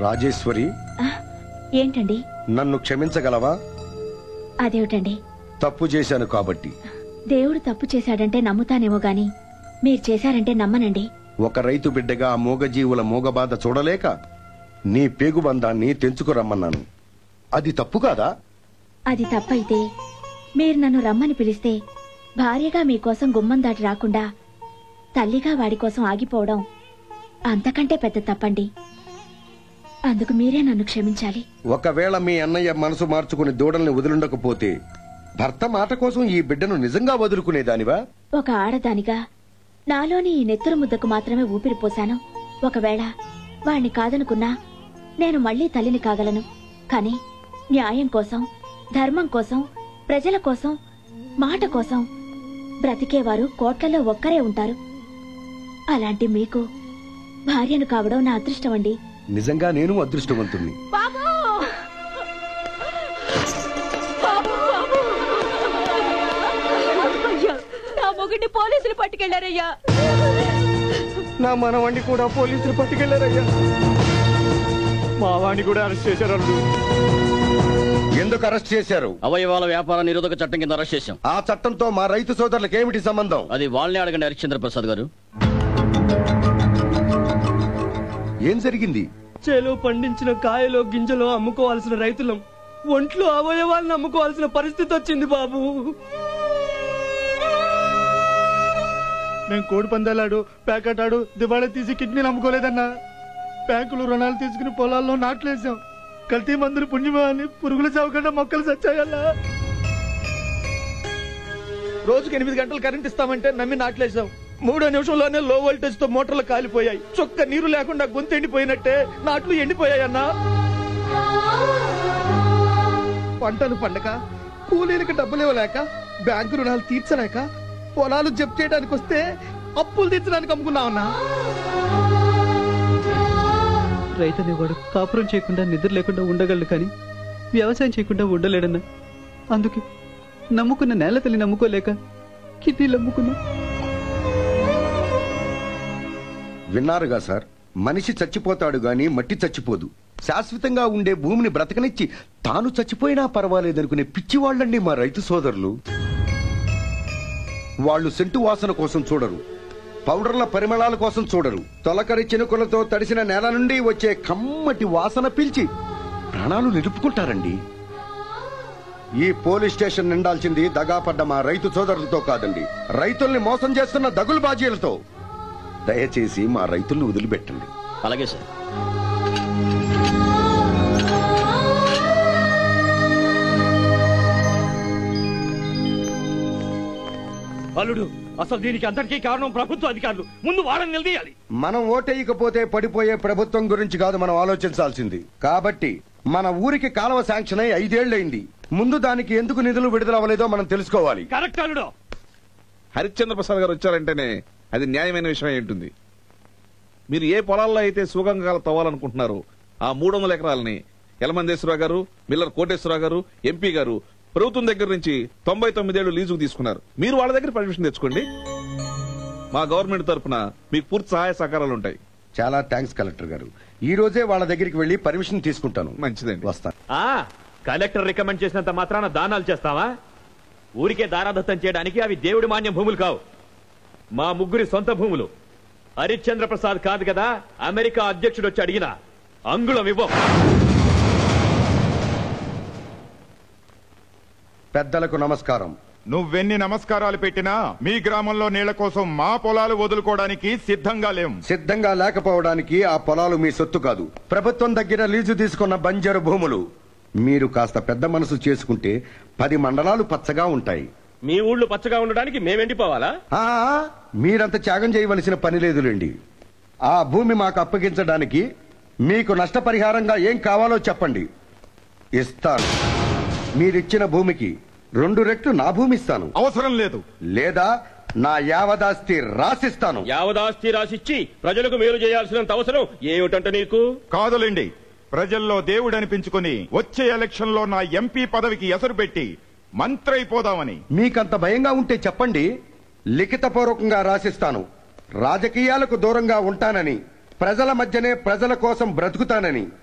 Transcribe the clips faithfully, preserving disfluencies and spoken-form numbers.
రాజేశ్వరి, ఏంటండి? నన్ను క్షమించగలవా? అదేమిటండి? తప్పు చేశాను కాబట్టి. దేవుడు తప్పు చేశాడంటే నమ్ముతానేమో గాని మీరు చేశారంటే నమ్మనండి. ఒక రైతు బిడ్డగా ఆ మూగజీవుల మూగబాధ చూడలేక నీ పేగుబంధాన్ని తెంచుకురమ్మన్నాను. అది తప్పు కాదా? అది తప్పైతే మీరు నన్ను రమ్మని పిలిస్తే భార్యగా మీకోసం గుమ్మం దాటి రాకుండా తల్లిగా వాడి కోసం ఆగిపోవడం అంతకంటే పెద్ద తప్పండి. అందుకు మీరే నన్ను క్షమించాలి. ఒకవేళ మీ అన్నయ్య మనసు మార్చుకుని దూడల్ని వదులుండకపోతే భర్త మాట కోసం ఈ బిడ్డను నిజంగా వదులుకునేదానివా? ఒక ఆడదానిగా నాలోని ఈ నెత్తురు ముద్దకు మాత్రమే ఊపిరి పోశాను. ఒకవేళ వాణ్ణి కాదనుకున్నా నేను మళ్లీ తల్లిని కాగలను. కాని న్యాయం కోసం, ధర్మం కోసం, ప్రజల కోసం, మాట కోసం బ్రతికేవారు కోట్లలో ఒక్కరే ఉంటారు. అలాంటి మీకు భార్యను కావడం నా అదృష్టం అండి. నిజంగా నేను అదృష్టవంతుణ్ణి. నా మొగుడిని పోలీసులు పట్టుకెళ్లారయ్యా. నా మనవాణ్ణి కూడా పోలీసులు పట్టుకెళ్లారయ్యా. మా వాణ్ణి కూడా అరెస్ట్ చేశారు. ఎందుకు అరెస్ట్ చేశారు? అవయవాల వ్యాపార నిరోధక చట్టం కింద అరెస్ట్ చేశాం. ఆ చట్టంతో మా రైతు సోదరులకు ఏమిటి సంబంధం? అది వాళ్ళనే అడగండి హరిశ్చంద్ర ప్రసాద్ గారు. ఏం జరిగింది? చేలో పండించిన కాయలో గింజలో అమ్ముకోవాల్సిన రైతులం ఒంట్లో అవయవాలను అమ్ముకోవాల్సిన పరిస్థితి వచ్చింది బాబు. మేము కోడి పందాలాడు, ప్యాకెట్ ఆడు, దివాళా తీసి కిడ్నీలు అమ్ముకోలేదన్నా. బ్యాంకులు రుణాలు తీసుకుని పొలాల్లో నాట్లేసాం. కల్తీ మందులు పుణ్యమా అని పురుగులు చావకుండా మొక్కలు చచ్చాయల్లా. రోజుకి ఎనిమిది గంటలు కరెంట్ ఇస్తామంటే నమ్మి నాట్లేసాం. మూడో నిమిషంలోనే లో వోల్టేజ్ తో మోటార్లు కాలిపోయాయి. చొక్క నీరు లేకుండా గొంతు ఎండిపోయినట్టే నాట్లు ఎండిపోయాయన్నా. పంటలు పండక, కూలీలకు డబ్బులు ఇవ్వలేక, బ్యాంకు రుణాలు తీర్చలేక, పొలాలు జప్తు చేయడానికి వస్తే అప్పులు తీర్చడానికి అమ్ముకున్నామన్నా. రైతనేవాడు కాపురం చేయకుండా నిద్ర లేకుండా ఉండగలడు, కానీ వ్యవసాయం చేయకుండా ఉండలేడన్నా. అందుకే నమ్ముకున్న నేల తల్లి నమ్ముకోలేక కిడ్నీలు అమ్ముకున్నా. విన్నారుగా సార్, మనిషి చచ్చిపోతాడు గాని మట్టి చచ్చిపోదు. శాశ్వతంగా ఉండే భూమిని బ్రతకనిచ్చి తాను చచ్చిపోయినా పర్వాలేదనుకునే పిచ్చివాళ్లండి మా రైతు సోదరులు. వాళ్ళు సెంటు వాసన కోసం చూడరు, పౌడర్ల పరిమళాల కోసం చూడరు. తొలకరి చినుకులతో తడిసిన నేల నుండి వచ్చే కమ్మటి వాసన పీల్చి ప్రాణాలు నిలుపుకుంటారండి. ఈ పోలీస్ స్టేషన్ నిండాల్సింది దగాపడ్డ మా రైతు సోదరులతో కాదండి, రైతుల్ని మోసం చేస్తున్న దగులు బాజీలతో. దయచేసి మా రైతుల్ని వదిలిపెట్టండి. అలాగే సార్. అల్లుడు, అసలు దీనికి అందరికీ కారణం ప్రభుత్వ అధికారులు. ముందు వాళ్ళని నిలదీయాలి. మనం ఓటేయకపోతే పడిపోయే ప్రభుత్వం గురించి కాదు మనం ఆలోచించాల్సింది. కాబట్టి మన ఊరికి కాలువ శాంక్షన్ అయి ఐదేళ్లైంది. ముందు దానికి ఎందుకు నిధులు విడుదల అవ్వలేదో మనం తెలుసుకోవాలి. కరెక్ట్ అల్లుడు. హరిశ్చంద్ర ప్రసాద్ గారు వచ్చారంటేనే అది న్యాయమైన విషయం ఏంటుంది. మీరు ఏ పొలాల్లో అయితే సుగంగాలు తవ్వాలనుకుంటున్నారో ఆ మూడు వందల ఎకరాలని యలమందేశ్వరరావు గారు, మిల్లర్ కోటేశ్వరరావు గారు, ఎంపీ గారు ప్రభుత్వం దగ్గర నుంచి తొంభై తొమ్మిదేళ్లు లీజుకు తీసుకున్నారు. మీరు వాళ్ళ దగ్గర పర్మిషన్ తెచ్చుకోండి. మా గవర్నమెంట్ తరఫున మీకు పూర్తి సహాయ సహకారాలు ఉంటాయి. చాలా థ్యాంక్స్ కలెక్టర్ గారు. ఈ రోజే వాళ్ళ దగ్గరికి వెళ్లి పర్మిషన్ తీసుకుంటాను. మంచిదండి, వస్తాను. కలెక్టర్ రికమెండ్ చేసినంత మాత్రాన దానాలు చేస్తావా? ఊరికే దారాదత్తం చేయడానికి అవి దేవుడి మాన్యం భూములు కావు, మా ముగ్గురి సొంత భూములు. హరిశ్చంద్ర ప్రసాద్ కాదు కదా అమెరికా అధ్యక్షుడు వచ్చి అడిగిన అంగుళం ఇవ్వం. పెద్దలకు నమస్కారం. నువ్వెన్ని నమస్కారాలు పెట్టినా మీ గ్రామంలో నీళ్ల కోసం మా పొలాలు వదులుకోవడానికి సిద్ధంగా లేం. సిద్ధంగా లేకపోవడానికి ఆ పొలాలు మీ సొత్తు కాదు, ప్రభుత్వం దగ్గర లీజు తీసుకున్న బంజరు భూములు. మీరు కాస్త పెద్ద మనసు చేసుకుంటే పది మండలాలు పచ్చగా ఉంటాయి. మీ ఊళ్ళో పచ్చగా ఉండడానికి మేమెండిపోవాలా? మీరంత త్యాగం చేయవలసిన పని లేదులేండి. ఆ భూమి మాకు అప్పగించడానికి మీకు నష్టపరిహారంగా ఏం కావాలో చెప్పండి, ఇస్తాను. మీరిచ్చిన భూమికి రెండు రెట్లు నా భూమి ఇస్తాను. అవసరం లేదు. లేదా నా యావదాస్తి రాసిస్తాను. యావదాస్తి రాసిచ్చి ప్రజలకు మేలు చేయాల్సినంత అవసరం ఏమిటంట నీకు? కాదులేండి, ప్రజల్లో దేవుడు అనిపించుకుని వచ్చే ఎలక్షన్ లో నా ఎంపీ పదవికి ఎసరు పెట్టి మంత్రి అయిపోదామని. మీకంత భయంగా ఉంటే చెప్పండి, లిఖితపూర్వకంగా రాసిస్తాను. రాజకీయాలకు దూరంగా ఉంటానని, ప్రజల మధ్యనే ప్రజల కోసం బ్రతుకుతానని,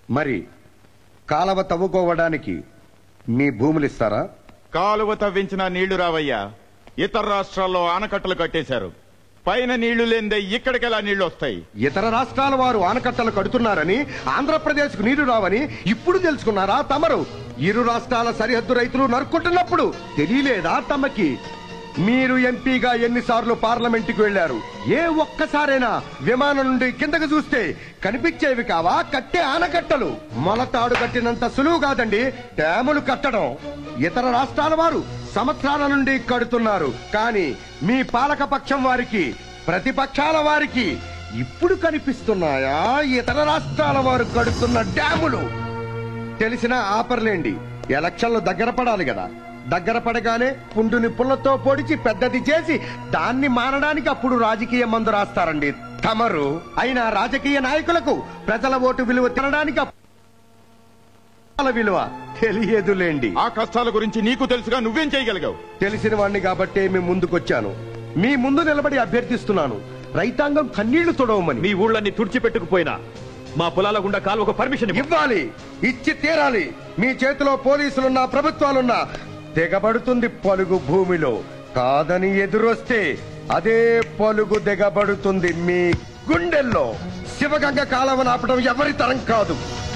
మరి కాలవ తవ్వుకోవడానికి మీ భూములు ఇస్తారా? కాలువ తవ్వించిన నీళ్లు రావయ్యా. ఇతర రాష్ట్రాల్లో ఆనకట్టలు కట్టేశారు. పైన నీళ్లు లేనిదే ఇక్కడికెలా నీళ్లు వస్తాయి? ఇతర రాష్ట్రాల వారు ఆనకట్టలు కడుతున్నారని, ఆంధ్రప్రదేశ్ కు నీరు రావని ఇప్పుడు తెలుసుకున్నారా తమరు? ఇరు రాష్ట్రాల సరిహద్దు రైతులు నరుక్కుంటున్నప్పుడు తెలియలేదా తమకి? మీరు ఎంపీగా ఎన్నిసార్లు పార్లమెంటుకు వెళ్లారు? ఏ ఒక్కసారైనా విమానం నుండి కిందకు చూస్తే కనిపించేవి కావా కట్టే ఆనకట్టలు? మొలతాడు కట్టినంత సులువు కాదండి డ్యాములు కట్టడం. ఇతర రాష్ట్రాల వారు సంవత్సరాల నుండి కడుతున్నారు, కానీ మీ పాలక పక్షం వారికి, ప్రతిపక్షాల వారికి ఇప్పుడు కనిపిస్తున్నాయా ఇతర రాష్ట్రాల వారు కడుతున్న డ్యాములు? తెలిసిన ఆపర్లేండి, ఎలక్షన్లు దగ్గర పడాలి కదా. దగ్గర పడగానే పుండుని పుల్లతో పొడిచి పెద్దది చేసి దాన్ని మానడానికి అప్పుడు రాజకీయ మందు రాస్తారండి తమరు. అయినా రాజకీయ నాయకులకు ప్రజల ఓటు విలువ తినడానికి విలువ తెలియదులేండి. ఆ కష్టాల గురించి నీకు తెలుసుగా, నువ్వేం చేయగలిగావు? తెలిసిన వాణ్ణి కాబట్టే మీ ముందుకొచ్చాను. మీ ముందు నిలబడి అభ్యర్థిస్తున్నాను, రైతాంగం కన్నీళ్లు తొడవమని. మీ ఊళ్ళన్ని తుడిచిపెట్టుకుపోయినా మా పొలాల గుండా కాలువకు పర్మిషన్ ఇవ్వు. ఇవ్వాలి, ఇచ్చి తీరాలి. మీ చేతిలో పోలీసులున్నా ప్రభుత్వాలున్నా దిగబడుతుంది పలుగు భూమిలో. కాదని ఎదురొస్తే అదే పలుగు దిగబడుతుంది మీ గుండెల్లో. శివగంగ కాలువను ఆపడం ఎవరి తరం కాదు.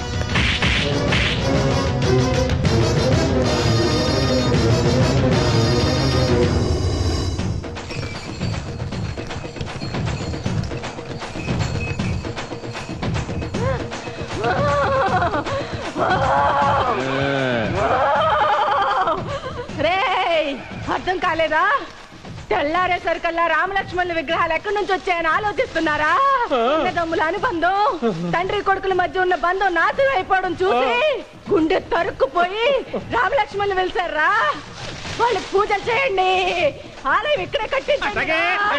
అర్థం కాలేదా? తెల్లారే సరికల్లా రామలక్ష్మణుల విగ్రహాలు ఎక్కడి నుంచి వచ్చాయని ఆలోచిస్తున్నారా? దమ్ముల అనుబంధం, తండ్రి కొడుకుల మధ్య ఉన్న బంధం నాశనం అయిపోవడం చూసి గుండె తరుక్కుపోయి రామలక్ష్మణులు వెళ్తారా? వాళ్ళకి పూజలు చేయండి, ఆలయం ఇక్కడే కట్టించండి.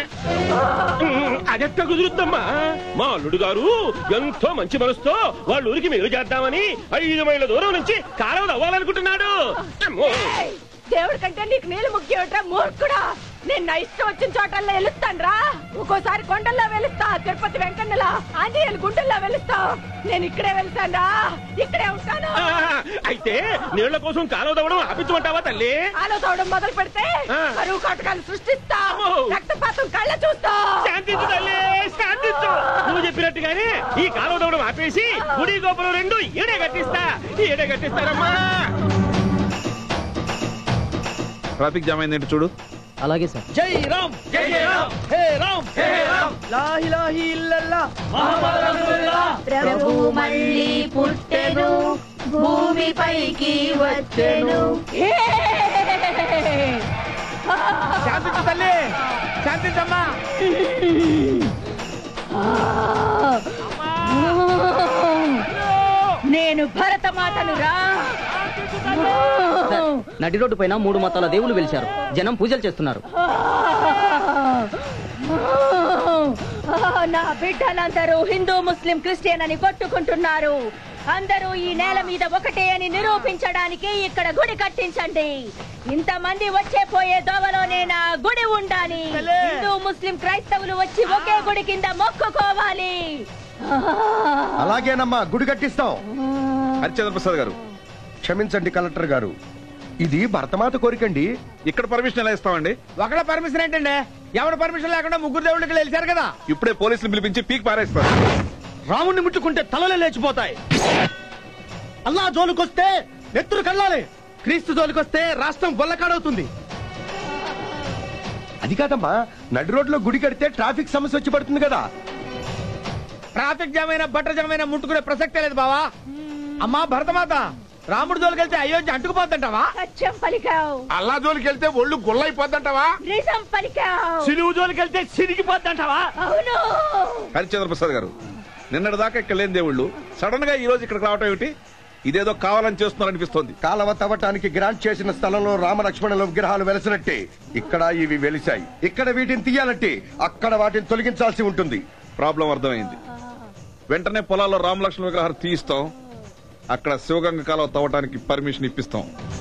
అదెట్ట కుదురుద్దమ్మా? మా అల్లుడు గారు ఎంతో మంచి మనసుతో వాళ్ళ ఊరికి మేలు చేద్దామని ఐదు మైళ్ళ దూరం నుంచి కాలువ అవ్వాలనుకుంటున్నాడు. దేవుడి కంటే నీకు నీళ్ళు ముఖ్యమట్రా మూర్ఖుడా. నేను నా ఇష్టం వచ్చిన చోటల్లో వెలుస్తాను. ఒక్కోసారి కొండల్లో వెలుస్తా, తిరుపతి వెంకన్నలా, ఆంజనేయులు గుండెల్లో వెలుస్తా. నేను ఇక్కడే వెళ్తాను, ఇక్కడే ఉంటాను. అయితే నీళ్ల కోసం కాలువ తవ్వడం ఆపించమంటావా తల్లి? కాలువ తవ్వడం మొదలు పెడితే కరువు కాటకాలు సృష్టిస్తా, రక్తపాతం కళ్ళ చూస్తా. శాంతించు తల్లి, శాంతించు. నువ్వు చెప్పినట్టుగానే ఈ కాలువ తవ్వడం ఆపేసి గుడి గోపురం రెండు ఈడే కట్టిస్తా, ఈడే కట్టిస్తారమ్మా. ట్రాఫిక్ జామ్ అయిందేంటి చూడు. అలాగే సార్. జై రామ్, జై జై రామ్, హే రామ్, హే రామ్, లా ఇలాహ ఇల్లల్లాహ్, ముహమ్మద్ రసూలుల్లాహ్. ప్రభు మళ్ళీ పుట్టెను, భూమిపైకి వచ్చెను. శాంతించు తల్లి, శాంతించమ్మా. నేను భరతమాతను రా. నడి రోడ్డు పైన మూడు మతాల దేవుళ్ళు వెలిచారు, జనం పూజలు చేస్తున్నారు. నా బిడ్డలందరూ హిందూ ముస్లిం క్రిస్టియన్ అని కొట్టుకుంటున్నారు. అందరూ ఈ నేల మీద ఒకటే అని నిరూపించడానికి ఇక్కడ గుడి కట్టించండి. ఇంతమంది వచ్చే పోయే దోవలోనే నా గుడి ఉండాలి. హిందూ ముస్లిం క్రైస్తవులు వచ్చి ఒకే గుడి కింద మొక్కుకోవాలి. అలాగేనమ్మా, గుడి కట్టిస్తాం. హరిచంద్ర ప్రసాద్ గారు, క్షమించండి కలెక్టర్ గారు, ఇది భరతమాత కోరికండి. ఇక్కడ పర్మిషన్ ఎలా ఇస్తామండి? ఒకళ్ళ పర్మిషన్ ఏంటండి? ఎవరి పర్మిషన్ లేకుండా ముగ్గురు దేవుళ్ళకి వెళ్ళారు కదా. ఇప్పుడే పోలీసులు పిలిపించి పీక్ పారేస్తారు. రాముణ్ణి ముట్టుకుంటే తలలే లేచిపోతాయి. అల్లా జోలికొస్తే నెత్తురు కళ్ళాలి, క్రీస్తు జోలికొస్తే రాష్ట్రం బొల్లకాడవుతుంది. అది కాదమ్మా, నడి రోడ్లో గుడి కడితే ట్రాఫిక్ సమస్య వచ్చి పడుతుంది కదా. ట్రాఫిక్ జామ్ అయినా బట్టర్ జామ్ అయినా ముట్టుకునే ప్రసక్తే లేదు బావా. అమ్మా భరతమాత, రాముడి జోలికి వెళ్తే అయోధ్య అంటుకుపోద్దంటావా? సత్యం పలికావు. అల్లా జోలికి వెళ్తే ఒళ్ళు గుల్లైపోద్దంటావా? నిజం పలికావు. సిలువు జోలికి వెళ్తే సిరిగిపోద్దంటావా? అవును. హరిచంద్ర ప్రసాద్ గారు, నిన్నటి దాకా ఇక్కడ లేని దేవుళ్ళు సడన్ గా ఈ రోజు ఇక్కడికి రావటం ఏమిటి? ఇదేదో కావాలని చేస్తున్నారనిపిస్తోంది. కాలవ తవ్వటానికి గ్రాంట్ చేసిన స్థలంలో రామలక్ష్మణుల విగ్రహాలు వెలసినట్టే ఇక్కడ ఇవి వెలిశాయి. ఇక్కడ వీటిని తీయాలంటే అక్కడ వాటిని తొలగించాల్సి ఉంటుంది. ప్రాబ్లం అర్థమైంది. వెంటనే పొలాల్లో రామలక్ష్మణ విగ్రహాలు తీయిస్తాం, అక్కడ శివగంగ కాలువ తవ్వటానికి పర్మిషన్ ఇప్పిస్తాం.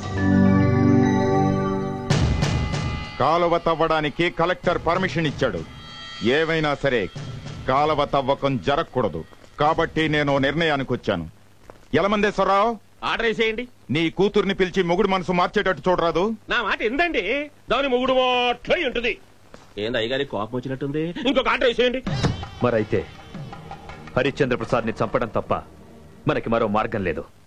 కాలువ తవ్వడానికి కలెక్టర్ పర్మిషన్ ఇచ్చాడు. ఏమైనా సరే కాలువ తవ్వకం జరగకూడదు. కాబట్టి నేను నిర్ణయానికి వచ్చాను. యలమందేశ్వరరావు, ఆర్డర్ వేసేయండి. నీ కూతుర్ని పిలిచి మొగుడు మనసు మార్చేటట్టు చూడరాదు. నా మాట ఎందండి, దాని మొగుడు మాట్లై ఉంటుంది. ఏంది అయ్యగారి కోపం వచ్చినట్టుంది, ఇంకొక ఆర్డర్ వేసేయండి. మరైతే హరిశ్చంద్ర ప్రసాద్ ని చంపడం తప్ప మనకి మరో మార్గం లేదు.